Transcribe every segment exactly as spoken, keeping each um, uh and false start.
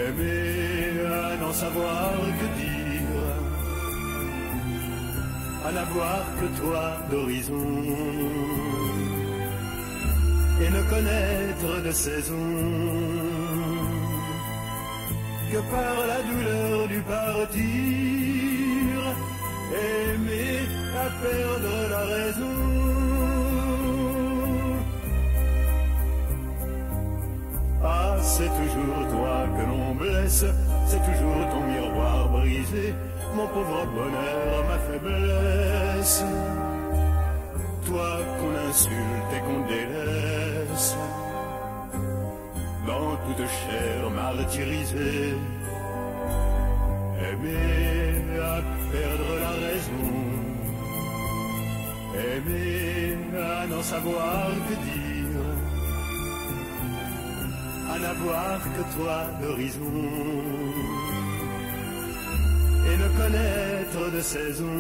Aimer à n'en savoir que dire, à n'avoir que toi d'horizon, et ne connaître de saison que par la douleur du partir. Aimer à perdre la raison. Ah, c'est toujours toi que l'on blesse, c'est toujours ton miroir brisé, mon pauvre bonheur, ma faiblesse. Toi qu'on insulte et qu'on délaisse, dans toute chair martyrisée. Aimer à perdre la raison, aimer à n'en savoir que dire, à n'avoir que toi d'horizon, et ne connaître de saison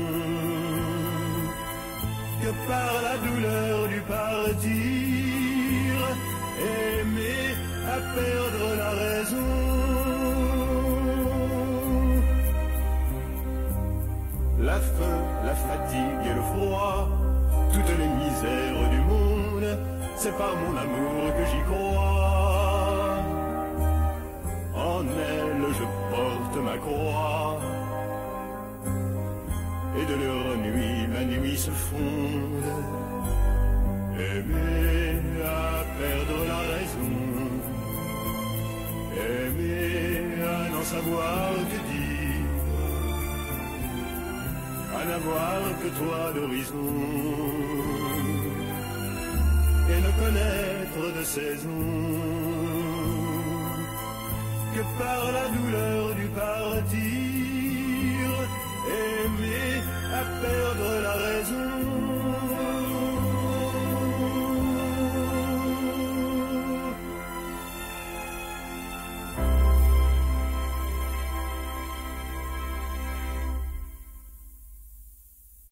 que par la douleur du partir. Aimer à perdre la raison. La faim, la fatigue et le froid, toutes les misères du monde, c'est par mon amour que j'y crois. En elle je porte ma croix, et de leur nuit ma nuit se fonde. Aimer à perdre la raison, aimer à n'en savoir que dire, à n'avoir que toi d'horizon, et ne connaître de saison que par la douleur du partir.